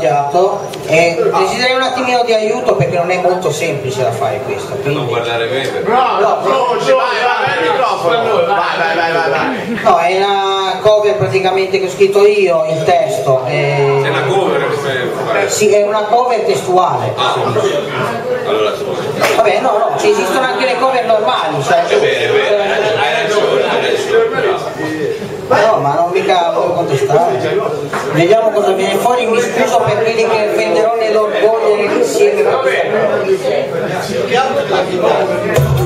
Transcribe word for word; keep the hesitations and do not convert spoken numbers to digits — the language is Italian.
sbagliato e desiderei un attimino di aiuto perché non è molto semplice da fare questo. Quindi... Non guardare bene. No, no, no, vai, vai, il microfono. Vai, vai, vai, vai, vai. No, è una cover praticamente che ho scritto io, il testo. E... È una cover come... Sì, è una cover testuale. Ah, allora vabbè, no, no, ci esistono anche le cover normali. Cioè... È bene, bene, hai ragione, hai ragione. No, ma non mica voglio contestare. Vediamo cosa viene fuori, mi scuso per quelli che offenderò nell'orgoglio nell'insieme.